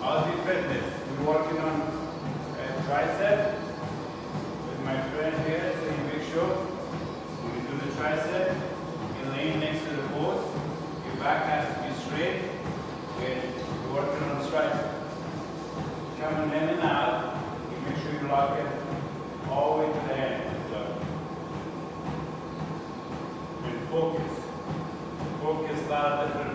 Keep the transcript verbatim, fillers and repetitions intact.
Aussie Fitness. We're working on uh, tricep with my friend here, so you make sure when you do the tricep, you lean next to the post, your back has to be straight, and we're working on the tricep. Coming in and out, you make sure you lock it all the way to the end. So, and focus. Focus a lot of different